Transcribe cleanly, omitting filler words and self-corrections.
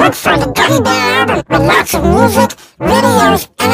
Look for the Gummy Bear album with lots of music, videos, and